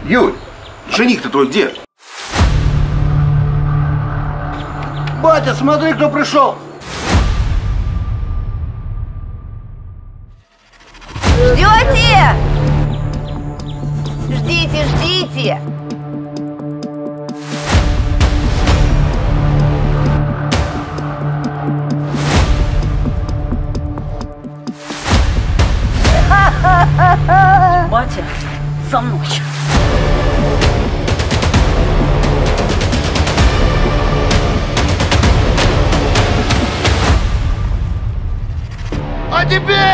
Юль, жених-то твой где? Батя, смотри, кто пришел! Ждете? Ждите, ждите! Батя, со мной. А теперь...